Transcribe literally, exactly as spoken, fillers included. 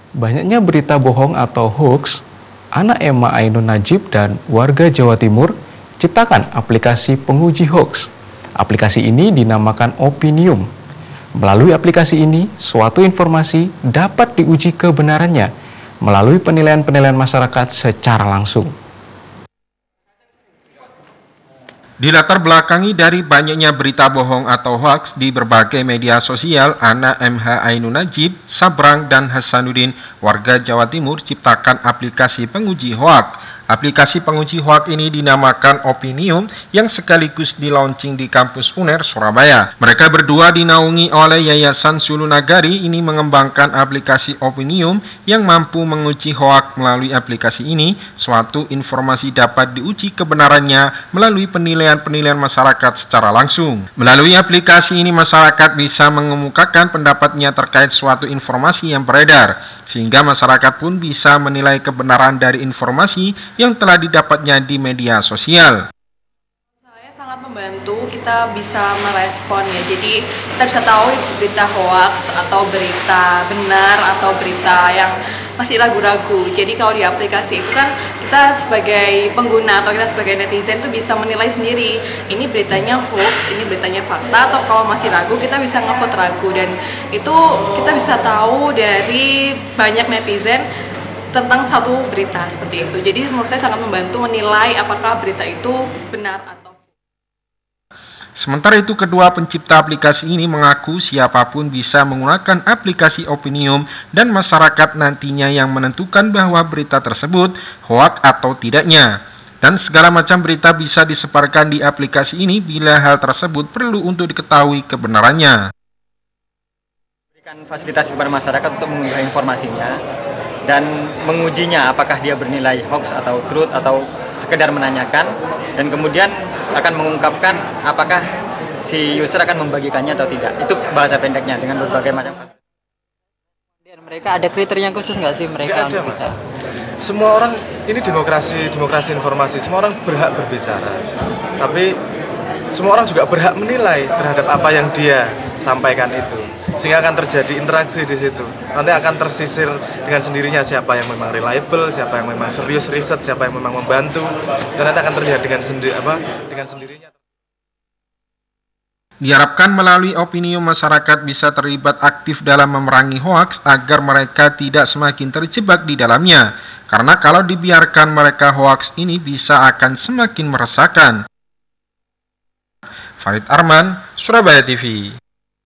Banyaknya berita bohong atau hoax, anak Emma Ainun Najib dan warga Jawa Timur ciptakan aplikasi penguji hoax. Aplikasi ini dinamakan Opinium. Melalui aplikasi ini, suatu informasi dapat diuji kebenarannya melalui penilaian-penilaian masyarakat secara langsung. Dilatar belakangi dari banyaknya berita bohong atau hoaks di berbagai media sosial, anak M H Ainun Najib, Sabrang, dan Hasanuddin, warga Jawa Timur, ciptakan aplikasi penguji hoaks. Aplikasi penguji hoaks ini dinamakan Opinium yang sekaligus di-launching di kampus U N E R Surabaya. Mereka berdua dinaungi oleh Yayasan Sulu Nagari ini mengembangkan aplikasi Opinium yang mampu menguji hoaks. Melalui aplikasi ini, suatu informasi dapat diuji kebenarannya melalui penilaian-penilaian masyarakat secara langsung. Melalui aplikasi ini, masyarakat bisa mengemukakan pendapatnya terkait suatu informasi yang beredar, sehingga masyarakat pun bisa menilai kebenaran dari informasi yang telah didapatnya di media sosial. Saya sangat membantu, kita bisa merespon ya, jadi kita bisa tahu berita hoax atau berita benar atau berita yang masih ragu-ragu. Jadi kalau di aplikasi itu kan kita sebagai pengguna atau kita sebagai netizen itu bisa menilai sendiri, ini beritanya hoax, ini beritanya fakta, atau kalau masih ragu kita bisa ngevote ragu, dan itu kita bisa tahu dari banyak netizen tentang satu berita seperti itu. Jadi menurut saya sangat membantu menilai apakah berita itu benar atau. Sementara itu, kedua pencipta aplikasi ini mengaku siapapun bisa menggunakan aplikasi Opinium dan masyarakat nantinya yang menentukan bahwa berita tersebut hoaks atau tidaknya. Dan segala macam berita bisa disebarkan di aplikasi ini bila hal tersebut perlu untuk diketahui kebenarannya. Berikan fasilitas kepada masyarakat untuk mengunggah informasinya dan mengujinya apakah dia bernilai hoax atau truth atau sekedar menanyakan, dan kemudian akan mengungkapkan apakah si user akan membagikannya atau tidak. Itu bahasa pendeknya dengan berbagai macam. Mereka ada kriteria khusus nggak sih mereka ada, untuk bisa? Semua orang, ini demokrasi, demokrasi informasi, semua orang berhak berbicara. Tapi semua orang juga berhak menilai terhadap apa yang dia sampaikan itu. Sehingga akan terjadi interaksi di situ. Nanti akan tersisir dengan sendirinya siapa yang memang reliable, siapa yang memang serius riset, siapa yang memang membantu. Dan nanti akan terjadi dengan sendiri apa? Dengan sendirinya. Diharapkan melalui Opinium masyarakat bisa terlibat aktif dalam memerangi hoaks agar mereka tidak semakin terjebak di dalamnya. Karena kalau dibiarkan mereka hoaks ini bisa akan semakin meresahkan. Farid Arman, Surabaya T V.